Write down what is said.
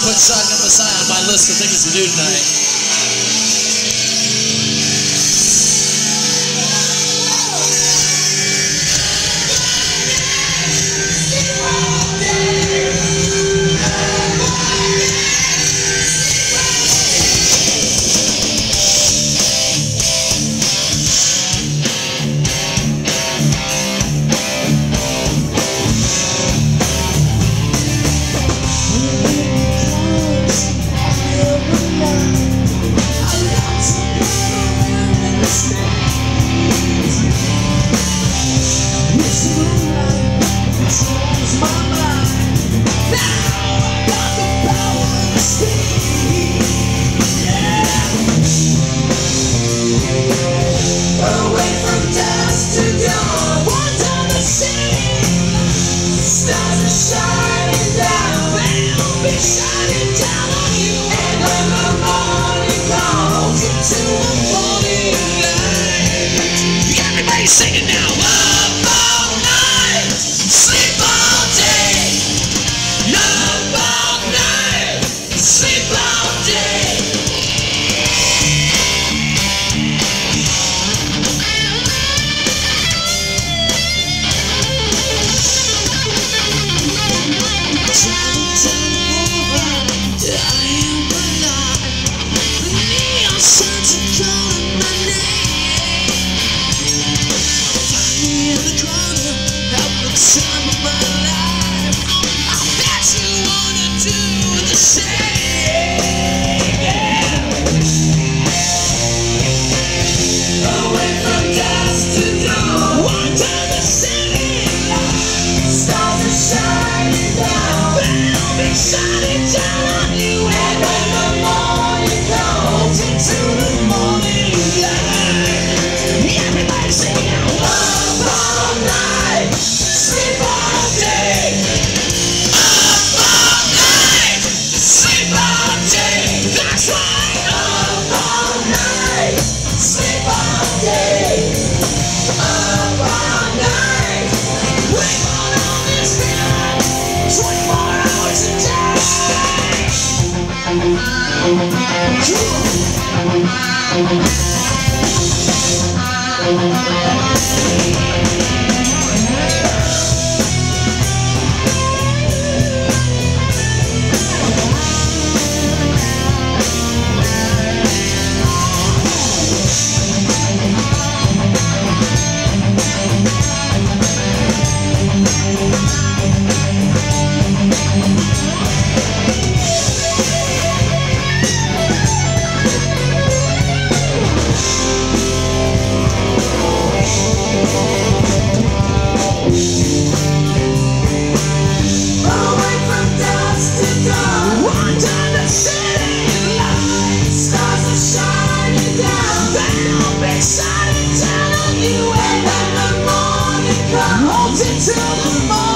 put Shotgun Messiah on my list of things to do tonight. Singing now, up all night, sleep all day, up all night, sleep all day. I am alive, the neon signs are calling my name. In the corner, having the time of my life. I bet you wanna do the same. Away from dusk to dawn, wander the city light. Stars are shining down, they'll be shining down on you. And when the morning comes into the morning light, everybody sing out. All night, sleep all day. Up all night, sleep all day. That's right. Up all night, sleep all day. Up all night, wait on this night. 24 hours a shining down on you, and then the morning comes into the morning.